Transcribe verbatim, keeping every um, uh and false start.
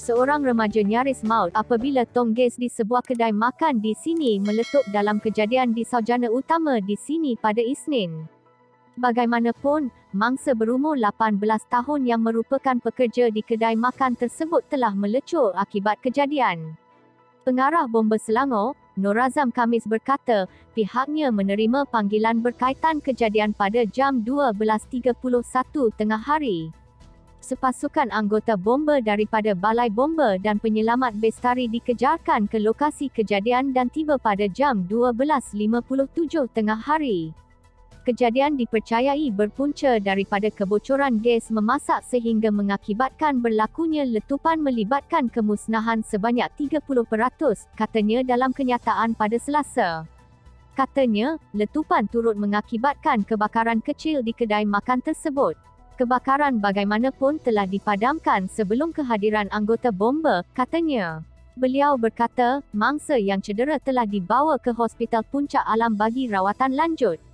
Seorang remaja nyaris maut apabila tong gas di sebuah kedai makan di Sydney meletup dalam kejadian di sarjana utama di Sydney pada Isnin. Bagaimanapun, mangsa berumur lapan belas tahun yang merupakan pekerja di kedai makan tersebut telah melecur akibat kejadian. Pengarah bomba Selangor, Nur Azam Khamis berkata, pihaknya menerima panggilan berkaitan kejadian pada jam dua belas tiga puluh satu tengah hari. Sepasukan anggota bomba daripada Balai Bomba dan Penyelamat Bestari dikejarkan ke lokasi kejadian dan tiba pada jam dua belas lima puluh tujuh tengah hari. Kejadian dipercayai berpunca daripada kebocoran gas memasak sehingga mengakibatkan berlakunya letupan melibatkan kemusnahan sebanyak tiga puluh peratus, katanya dalam kenyataan pada Selasa. Katanya, letupan turut mengakibatkan kebakaran kecil di kedai makan tersebut. Kebakaran bagaimanapun telah dipadamkan sebelum kehadiran anggota bomba, katanya. Beliau berkata, mangsa yang cedera telah dibawa ke Hospital Puncak Alam bagi rawatan lanjut.